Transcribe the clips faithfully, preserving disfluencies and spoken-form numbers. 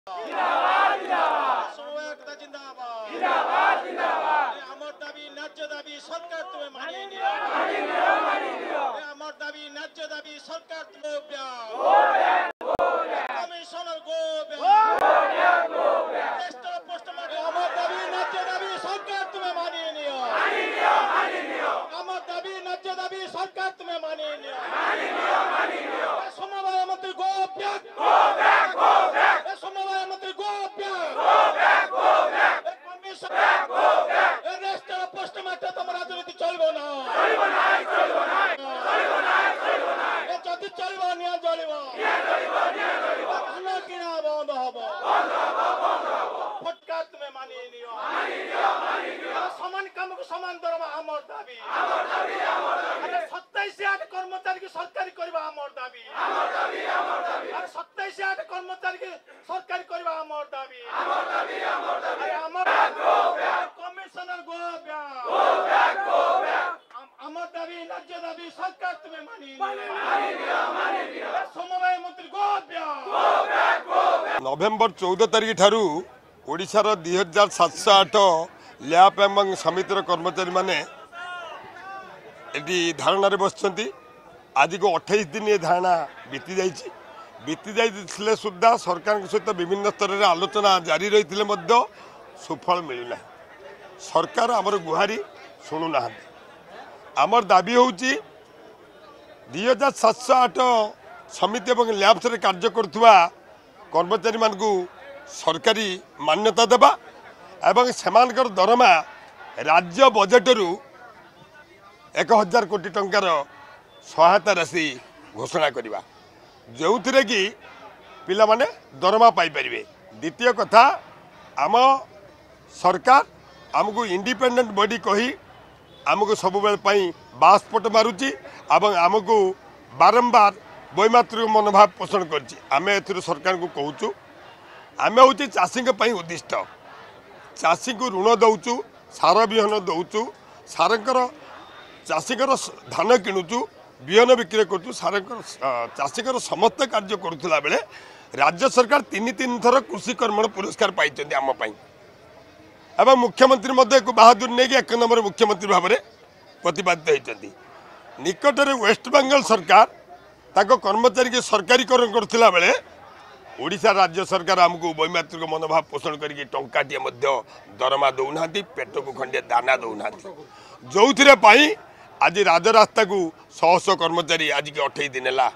समवायकता जिंदाबाद जिंदाबाद जिंदाबाद अमर दाबी न्याय्य दाबी सरकार तुम्हें मानिए नियो मानिए नियो मानिए नियो अमर दाबी न्याय्य दाबी सरकार तुम्हें ब्या गो ब्या गो ब्या कमिशनर गो ब्या गो ब्या गो ब्या टेस्टर पोस्टमार्टम अमर दाबी न्याय्य दाबी सरकार तुम्हें मानिए नियो मानिए नियो मानिए नियो अमर दाबी न्याय्य दाबी सरकार तुम्हें मानिए नियो मानिए नियो मानिए नियो समवाय मंत्री गो ब्या गो ब्या गो ब्या समवाय मंत्री गो ब्या गो ब्या गो ब्या कमिशनर गो ब्या ए टेस्टर पोस्टमार्टम तम राजनीति चलबो ना चलबो ना चलबो ना चलबो ना चलबो ना ए जति चलबो निया जलिबो निया जलिबो निया जलिबो खाना किना बंद हबो बंद हबो बंद हबो फटकार तुम्हें मानिए नियो मानिए नियो मानिए नियो समान काम को समान दरमा हमर दाबी हमर दाबी हमर दाबी अरे सत्ताईस आठ कर्मचारी की सरकारी करबा हमर दाबी हमर दाबी हमर दाबी अरे सत्ताईस आठ कर्मचारी की सरकारी करबा हमर दाबी हमर दाबी हमर दाबी अरे हमर गो ब्या कमिशनर गो ब्या गो ब्या गो ब्या हमर दाबी न्याय्य दाबी सरकार तुम्हें मानिए मानिए नियो मानिए नियो समवाय मंत्री गो ब्या गो ब्या गो ब्या नवेम्बर चौदह तारिख ठारू ओडिशार दुई हजार सातश आठ ल्याप एवं समितिर कर्मचारी माने एटी धारणा बसचंती आज को अट्ठाईस दिन ये धारणा बीती जाइए बीती जाइए सुधा सरकार सहित विभिन्न स्तर में आलोचना जारी रही सुफल मिलूना सरकार आमर गुहारी शुणुना आमर दाबी हूँ दुई हजार सातश आठ समिति और ल्याब्स कार्य करुवा कर्मचारी मान सरकारी मान्यता देवा एवं सेमानकर दरमा राज्य बजेटरू एक हजार कोटी टंकार सहायता राशि घोषणा करवा जो थे कि पिला माने दरमा पाइपर। द्वितीय कथा आम सरकार आमको इंडिपेंडेंट बॉडी कही आमको सब बास्पट मारुची एवं आमको बारंबार वैमात्रिक मनोभाव पोषण करें सरकार को कहूँ आम हूँ चाषी उद्दिष्ट चाषी को ऋण दौचु सार विहन दौचु सारंकर चाषीकर धान किणुचु विहन बिक्री करुँ सार चाषीकर समस्त कार्य करुला बेले राज्य सरकार तीन तीन थर कृषि कर्मण पुरस्कार पाई आम एवं मुख्यमंत्री मध्य एक बहादुर नहीं एक नंबर मुख्यमंत्री भाव में प्रतिपादित होती निकटरे वेस्ट बेंगल सरकार ताको कर्मचारी के सरकारीकरण करुला बेले ओडिशा राज्य सरकार आमको वैमात्रिक मनोभाव पोषण करके टंकाटे दरमा दौना पेट को खंडे दाना दौना जो थे आज राजरास्ता को शह शह कर्मचारी आज के अठाईस दिन है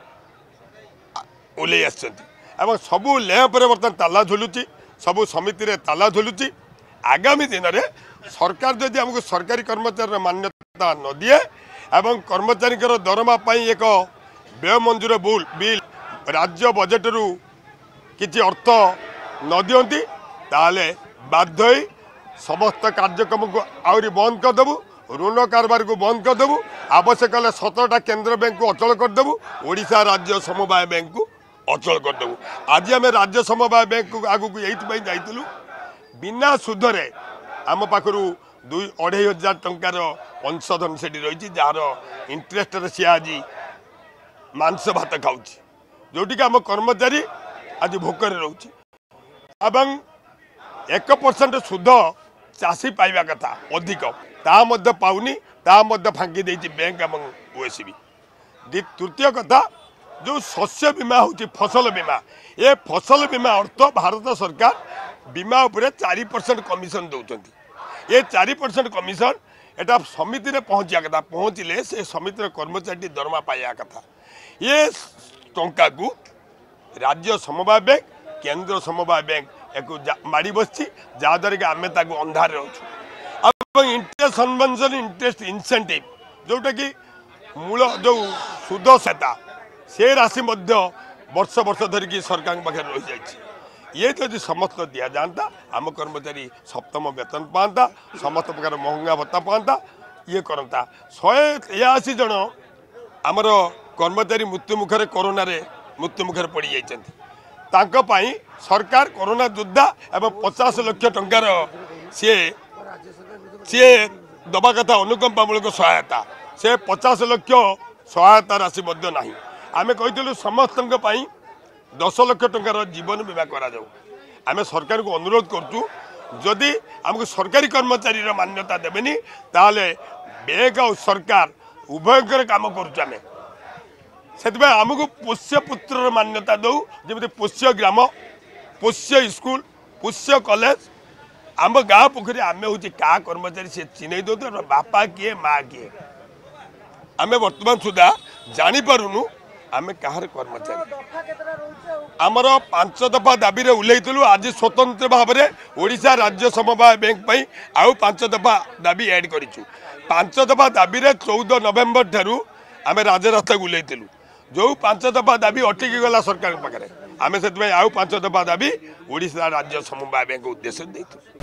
ओल्लै आसुँच सबू लेह पर बर्तमान ताला झुलुची सबू समिति ताला झुलुची आगामी दिन में सरकार जदि आमको सरकारी कर्मचारी मान्यता न दिए एवं कर्मचारी दरमा एक व्यय मंजूर बुल बिल राज्य बजेटरू किसी अर्थ न दियंती ताले बाध्य समस्त कार्यक्रम को आहरी बंद करदेबू ऋण कारबार को बंद करदेबू आवश्यक हेल्ले सतरटा केंद्र बैंक को अचल करदेबू ओडिशा राज्य समवाय बैंक को अचल करदेबू। आज आम राज्य समवाय बैंक को आगू ये जाइलु बिना सुधरे आम पाखु दुई अढ़ाई हजार टंकार अंशधन से रही जार इंटरेस्ट सी आज मांस भात खाऊ जोटि आम कर्मचारी आज भोकर रोचे एवं एक परसेंट सुध चाषी पाइबा कथा अधिक ता मध्य पाउनी ता मध्य फांकी देती बैंक एवं ओएसबी। तृतीय कथा जो शस्य बीमा होची फसल बीमा ये फसल बीमा अर्थ भारत सरकार बीमा उपरे चार परसेंट कमिशन दौरान ये चार परसेंट कमिशन एटा समिति रे पहुँचा कथा पहुँचले से समिति कर्मचारी दरमा पाइबा कथा ये टंका को राज्य समवाय बैंक केंद्र समवाय बैंक एक माड़ी बस जहाद्वारा कि आम अंधार रोचु इंटरेस्ट सबवेंशन इंटरेस्ट इनसेंटिव जोटा कि मूल जो सुध सहायता से राशि वर्ष वर्ष धरिकी सरकार पाखे रही जाए ये तो समस्त दि जाता आम कर्मचारी सप्तम वेतन पाता समस्त प्रकार महंगा भत्ता पाता ये करता शहे तेयाशी जन आमर कर्मचारी मृत्यु मुखर कोरोना रे मृत्यु मुखर पड़ जाती सरकार कोरोना योद्धा एवं पचास लक्ष टंकार सी सी दबा कथा अनुकंपामूलक सहायता से पचास लक्ष सहायता राशि ना आम कही समस्त दस लक्ष टंकार जीवन बीमा करा आम सरकार को अनुरोध करूँ जदि आमको सरकारी कर्मचारी मान्यता देवेनि ताले बैंक और सरकार उभयकर काम करुँ से आमको पोष्य पुत्र मान्यता दौ जमी पोष्य ग्राम पोष्य स्कूल पोष्य कॉलेज आम गाँव पोखरी आम हूँ क्या कर्मचारी से चिन्ह दौ बापा किए माँ किए आम बर्तमान सुधा जापारूनु आम कहार कर्मचारी आमर पांच दफा दाबी उल्लेलु आज स्वतंत्र भाव में ओडिशा राज्य समवाय बैंक आउ पांच दफा दाबी ऐड करूँ पांच दफा दाबी चौदह नवेम्बर ठारू आम राजरास्ता उल्लेलु जो पांच दफा दाबी अटकी गला सरकार पाखे आम से आउ पांच दफा दाबी ओडिशा राज्य समवाय बैंक उद्देश्य देथु।